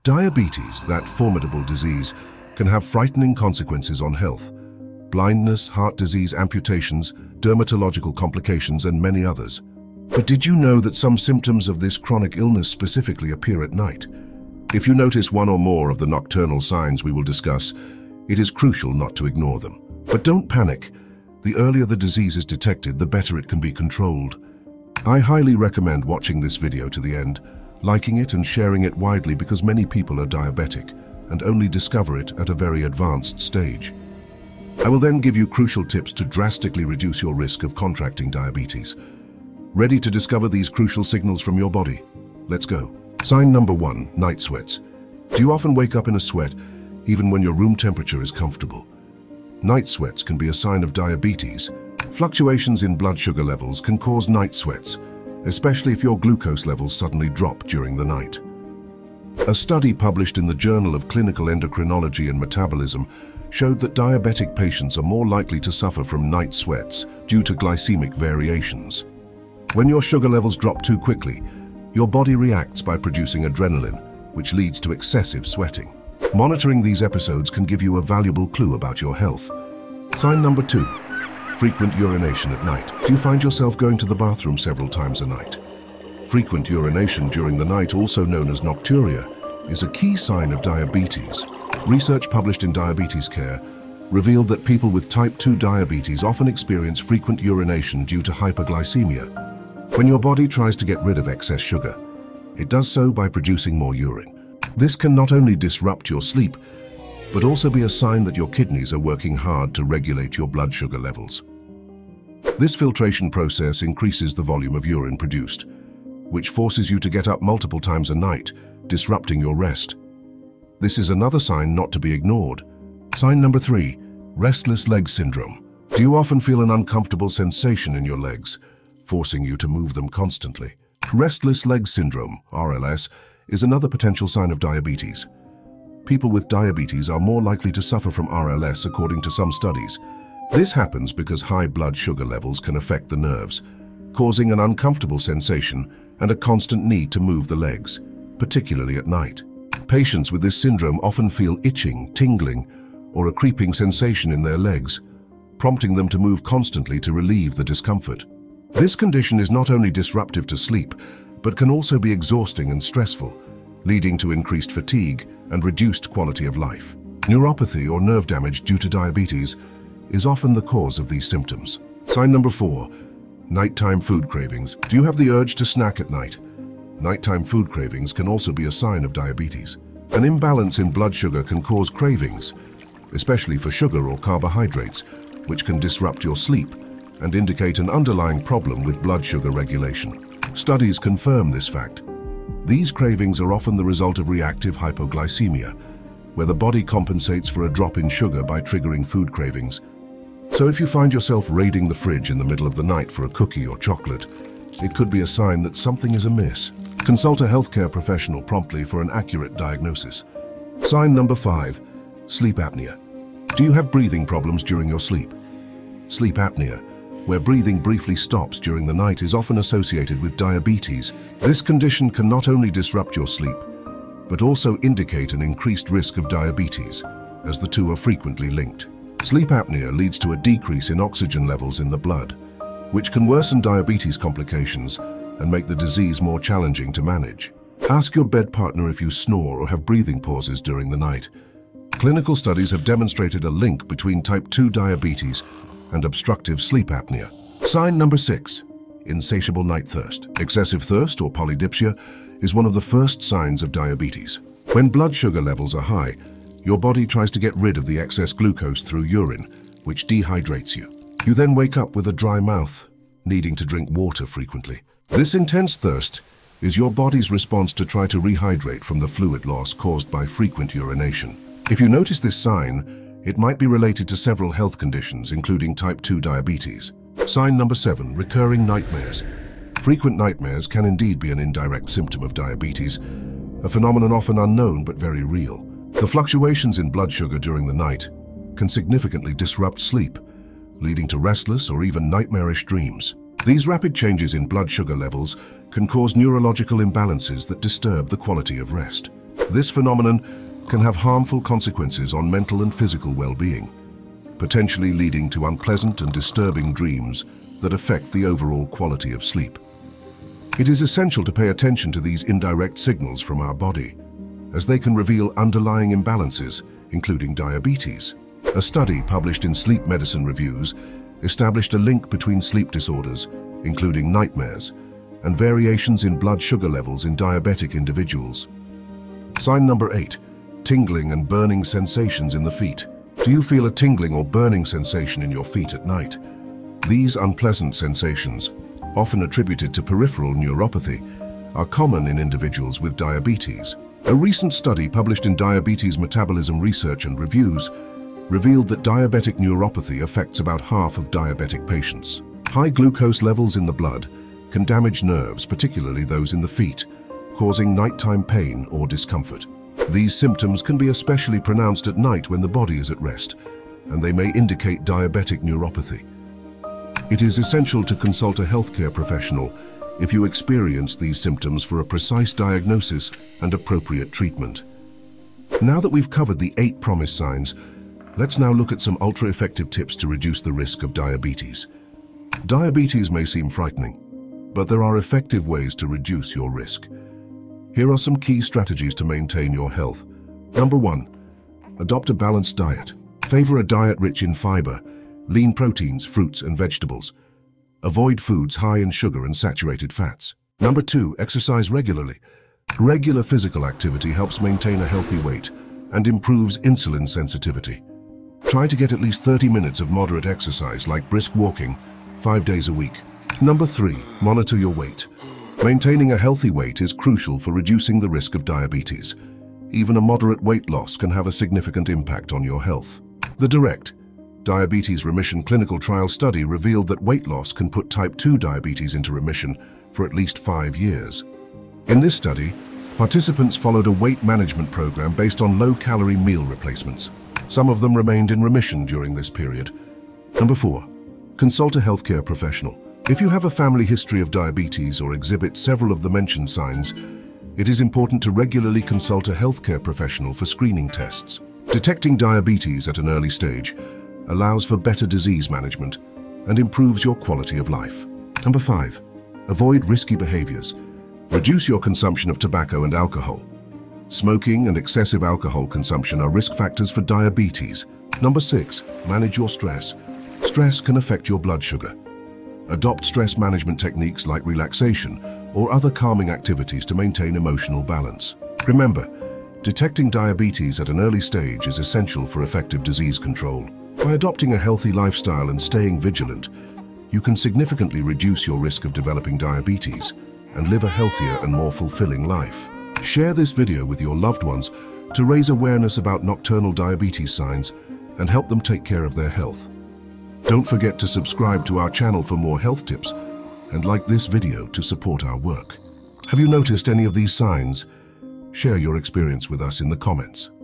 Diabetes, that formidable disease, can have frightening consequences on health. Blindness, heart disease, amputations, dermatological complications, and many others. But did you know that some symptoms of this chronic illness specifically appear at night? If you notice one or more of the nocturnal signs we will discuss, it is crucial not to ignore them. But don't panic. The earlier the disease is detected, the better it can be controlled. I highly recommend watching this video to the end, liking it and sharing it widely because many people are diabetic and only discover it at a very advanced stage. I will then give you crucial tips to drastically reduce your risk of contracting diabetes. Ready to discover these crucial signals from your body? Let's go. Sign number 1, night sweats. Do you often wake up in a sweat, even when your room temperature is comfortable? Night sweats can be a sign of diabetes. Fluctuations in blood sugar levels can cause night sweats, especially if your glucose levels suddenly drop during the night. A study published in the Journal of Clinical Endocrinology and Metabolism showed that diabetic patients are more likely to suffer from night sweats due to glycemic variations. When your sugar levels drop too quickly, your body reacts by producing adrenaline, which leads to excessive sweating. Monitoring these episodes can give you a valuable clue about your health. Sign number 2. Frequent urination at night. Do you find yourself going to the bathroom several times a night? Frequent urination during the night, also known as nocturia, is a key sign of diabetes. Research published in Diabetes Care revealed that people with type 2 diabetes often experience frequent urination due to hyperglycemia. When your body tries to get rid of excess sugar, it does so by producing more urine. This can not only disrupt your sleep, but also be a sign that your kidneys are working hard to regulate your blood sugar levels. This filtration process increases the volume of urine produced, which forces you to get up multiple times a night, disrupting your rest. This is another sign not to be ignored. Sign number 3, restless leg syndrome. Do you often feel an uncomfortable sensation in your legs, forcing you to move them constantly? Restless leg syndrome, RLS, is another potential sign of diabetes. People with diabetes are more likely to suffer from RLS according to some studies. This happens because high blood sugar levels can affect the nerves, causing an uncomfortable sensation and a constant need to move the legs, particularly at night. Patients with this syndrome often feel itching, tingling, or a creeping sensation in their legs, prompting them to move constantly to relieve the discomfort. This condition is not only disruptive to sleep, but can also be exhausting and stressful, leading to increased fatigue and reduced quality of life. Neuropathy or nerve damage due to diabetes is often the cause of these symptoms. Sign number 4, nighttime food cravings. Do you have the urge to snack at night? Nighttime food cravings can also be a sign of diabetes. An imbalance in blood sugar can cause cravings, especially for sugar or carbohydrates, which can disrupt your sleep and indicate an underlying problem with blood sugar regulation. Studies confirm this fact. These cravings are often the result of reactive hypoglycemia, where the body compensates for a drop in sugar by triggering food cravings. So if you find yourself raiding the fridge in the middle of the night for a cookie or chocolate, it could be a sign that something is amiss. Consult a healthcare professional promptly for an accurate diagnosis. Sign number 5, sleep apnea. Do you have breathing problems during your sleep? Sleep apnea, where breathing briefly stops during the night, is often associated with diabetes. This condition can not only disrupt your sleep, but also indicate an increased risk of diabetes, as the two are frequently linked. Sleep apnea leads to a decrease in oxygen levels in the blood, which can worsen diabetes complications and make the disease more challenging to manage. Ask your bed partner if you snore or have breathing pauses during the night. Clinical studies have demonstrated a link between type 2 diabetes and obstructive sleep apnea. Sign number 6, insatiable night thirst. Excessive thirst, or polydipsia, is one of the first signs of diabetes. When blood sugar levels are high, your body tries to get rid of the excess glucose through urine, which dehydrates you. You then wake up with a dry mouth, needing to drink water frequently. This intense thirst is your body's response to try to rehydrate from the fluid loss caused by frequent urination. If you notice this sign, it might be related to several health conditions, including type 2 diabetes. Sign number 7, recurring nightmares. Frequent nightmares can indeed be an indirect symptom of diabetes, a phenomenon often unknown but very real. The fluctuations in blood sugar during the night can significantly disrupt sleep, leading to restless or even nightmarish dreams. These rapid changes in blood sugar levels can cause neurological imbalances that disturb the quality of rest. This phenomenon can have harmful consequences on mental and physical well-being, potentially leading to unpleasant and disturbing dreams that affect the overall quality of sleep. It is essential to pay attention to these indirect signals from our body, as they can reveal underlying imbalances, including diabetes. A study published in Sleep Medicine Reviews established a link between sleep disorders, including nightmares, and variations in blood sugar levels in diabetic individuals. Sign number 8, tingling and burning sensations in the feet. Do you feel a tingling or burning sensation in your feet at night? These unpleasant sensations, often attributed to peripheral neuropathy, are common in individuals with diabetes. A recent study published in Diabetes Metabolism Research and Reviews revealed that diabetic neuropathy affects about half of diabetic patients. High glucose levels in the blood can damage nerves, particularly those in the feet, causing nighttime pain or discomfort. These symptoms can be especially pronounced at night when the body is at rest, and they may indicate diabetic neuropathy. It is essential to consult a healthcare professional if you experience these symptoms for a precise diagnosis and appropriate treatment. Now that we've covered the 8 promised signs, let's now look at some ultra-effective tips to reduce the risk of diabetes. Diabetes may seem frightening, but there are effective ways to reduce your risk. Here are some key strategies to maintain your health. Number 1, adopt a balanced diet. Favor a diet rich in fiber, lean proteins, fruits, and vegetables. Avoid foods high in sugar and saturated fats. Number 2, exercise regularly. Regular physical activity helps maintain a healthy weight and improves insulin sensitivity. Try to get at least 30 minutes of moderate exercise like brisk walking 5 days a week. Number 3, monitor your weight. Maintaining a healthy weight is crucial for reducing the risk of diabetes. Even a moderate weight loss can have a significant impact on your health. The DIRECT Diabetes Remission Clinical Trial study revealed that weight loss can put type 2 diabetes into remission for at least 5 years. In this study, participants followed a weight management program based on low-calorie meal replacements. Some of them remained in remission during this period. Number 4, consult a healthcare professional. If you have a family history of diabetes or exhibit several of the mentioned signs, it is important to regularly consult a healthcare professional for screening tests. Detecting diabetes at an early stage allows for better disease management and improves your quality of life. Number 5, avoid risky behaviors. Reduce your consumption of tobacco and alcohol. Smoking and excessive alcohol consumption are risk factors for diabetes. Number 6, manage your stress. Stress can affect your blood sugar. Adopt stress management techniques like relaxation or other calming activities to maintain emotional balance. Remember, detecting diabetes at an early stage is essential for effective disease control. By adopting a healthy lifestyle and staying vigilant, you can significantly reduce your risk of developing diabetes and live a healthier and more fulfilling life. Share this video with your loved ones to raise awareness about nocturnal diabetes signs and help them take care of their health. Don't forget to subscribe to our channel for more health tips and like this video to support our work. Have you noticed any of these signs? Share your experience with us in the comments.